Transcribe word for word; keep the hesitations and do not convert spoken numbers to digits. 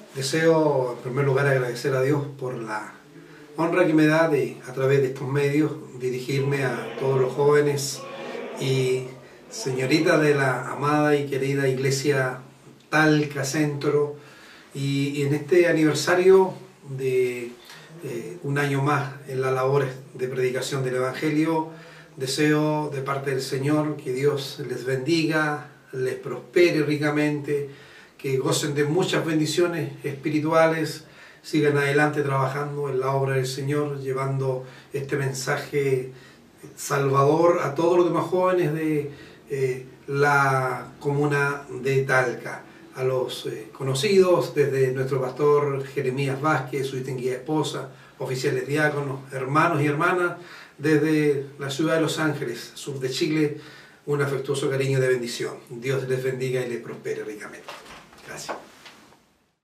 Deseo en primer lugar agradecer a Dios por la honra que me da de, a través de estos medios, dirigirme a todos los jóvenes y señoritas de la amada y querida Iglesia Talca Centro, y, y en este aniversario de eh, un año más en las labores de predicación del Evangelio, deseo de parte del Señor que Dios les bendiga, les prospere ricamente, que gocen de muchas bendiciones espirituales, sigan adelante trabajando en la obra del Señor, llevando este mensaje salvador a todos los demás jóvenes de eh, la comuna de Talca, a los eh, conocidos desde nuestro pastor Jeremías Vázquez, su distinguida esposa, oficiales diáconos, hermanos y hermanas desde la ciudad de Los Ángeles, sur de Chile, un afectuoso cariño de bendición. Dios les bendiga y les prospere ricamente. Gracias.